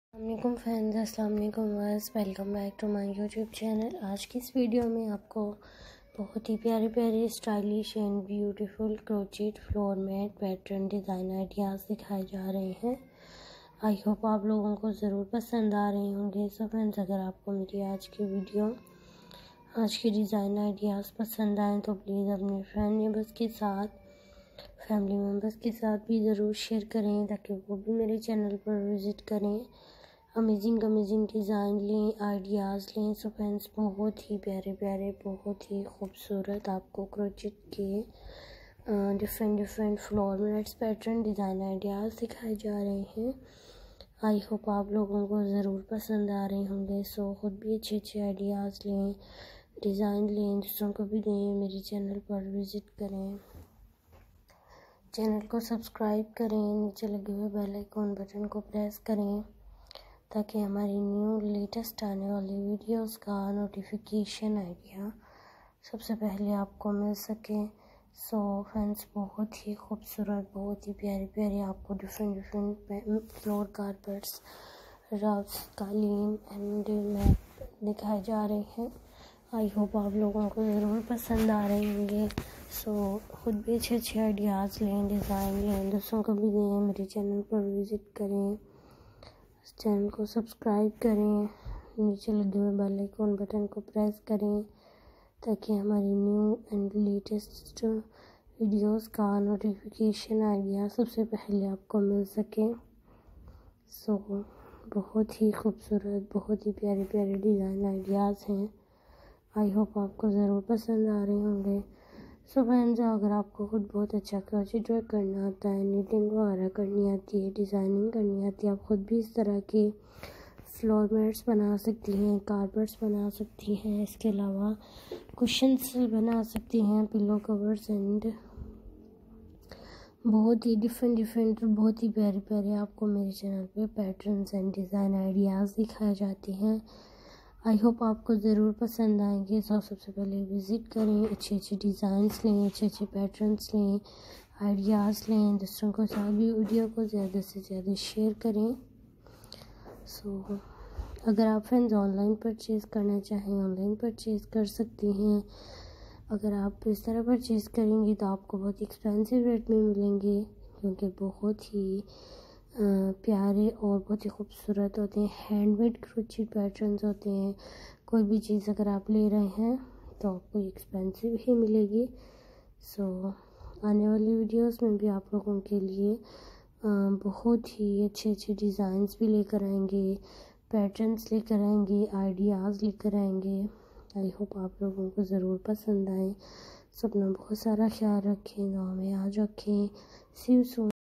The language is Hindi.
अस्सलाम फ्रेंड्स, अस्सलाम वालेकुम viewers, welcome back to my YouTube channel. आज की इस वीडियो में आपको बहुत ही प्यारे प्यारे stylish and beautiful crochet floor mat pattern design ideas दिखाए जा रहे हैं। आई होप आप लोगों को ज़रूर पसंद आ रहे होंगे। सो फ्रेंड्स, अगर आपको मेरी आज की डिज़ाइन आइडियाज़ पसंद आएँ तो प्लीज़ अपने फैमिली मेम्बर्स के साथ भी ज़रूर शेयर करें ताकि वो भी मेरे चैनल पर विज़िट करें, अमेजिंग डिज़ाइन लें, आइडियाज़ लें। सो फ्रेंड्स, बहुत ही प्यारे प्यारे, बहुत ही खूबसूरत आपको क्रोचेट के different floor mats pattern design ideas दिखाए जा रहे हैं। आई होप आप लोगों को ज़रूर पसंद आ रहे होंगे। सो ख़ुद भी अच्छे आइडियाज़ लें, डिज़ाइन लें, दूसरों को भी दें, मेरे चैनल पर विज़िट करें, चैनल को सब्सक्राइब करें, नीचे लगे हुए बेल आइकॉन बटन को प्रेस करें ताकि हमारी न्यू लेटेस्ट आने वाली वीडियोस का नोटिफिकेशन आइडिया सबसे पहले आपको मिल सके। सो फ्रेंड्स, बहुत ही खूबसूरत, बहुत ही प्यारे प्यारे आपको डिफरेंट फ्लोर कारपेट्स, रफ्स, कालीन एंड मैट दिखाए जा रहे हैं। आई होप आप लोगों को ज़रूर पसंद आ रहे होंगे। सो ख़ुद भी अच्छे आइडियाज़ लें, डिज़ाइन लें, दूसरों को भी दें, मेरे चैनल पर विज़िट करें, चैनल को सब्सक्राइब करें, नीचे लगे हुए बेल आइकॉन बटन को प्रेस करें ताकि हमारी न्यू एंड लेटेस्ट वीडियोस का नोटिफिकेशन आइडिया सबसे पहले आपको मिल सके। सो बहुत ही खूबसूरत, बहुत ही प्यारे प्यारे डिज़ाइन आइडियाज़ हैं। आई होप आपको ज़रूर पसंद आ रहे होंगे। सो फ्रेंड्स, अगर आपको खुद बहुत अच्छा क्रोचेट वर्क करना आता है, नीटिंग वगैरह करनी आती है, डिज़ाइनिंग करनी आती है, आप खुद भी इस तरह के फ्लोर मैट्स बना सकती हैं, कारपेट्स बना सकती हैं, इसके अलावा कुशन्स बना सकती हैं, पिलो कवर्स एंड बहुत ही डिफरेंट बहुत ही प्यारे प्यारे आपको मेरे चैनल पे पैटर्न्स एंड डिज़ाइन आइडियाज़ दिखाए जाते हैं। आई होप आपको ज़रूर पसंद आएंगे। सो सबसे पहले विज़िट करें, अच्छे डिज़ाइंस लें, अच्छे पैटर्न्स लें, आइडियाज़ लें, दूसरों के साथ भी वीडियो को ज़्यादा से ज़्यादा शेयर करें। सो अगर आप फ्रेंड्स ऑनलाइन परचेज़ करना चाहें, ऑनलाइन परचेज़ कर सकती हैं। अगर आप इस तरह परचेज़ करेंगी तो आपको बहुत एक्सपेंसिव रेट में मिलेंगे, क्योंकि बहुत ही प्यारे और बहुत ही खूबसूरत होते हैं, हैंडमेड क्रोचेट पैटर्न्स होते हैं। कोई भी चीज़ अगर आप ले रहे हैं तो आपको एक्सपेंसिव ही मिलेगी। सो आने वाली वीडियोस में भी आप लोगों के लिए बहुत ही अच्छे डिज़ाइंस भी लेकर आएंगे, पैटर्न्स लेकर आएंगे, आइडियाज़ लेकर आएंगे। आई होप आप लोगों को ज़रूर पसंद आए। सो अपना बहुत सारा ख्याल रखें, दुआ में याद रखें। See you soon.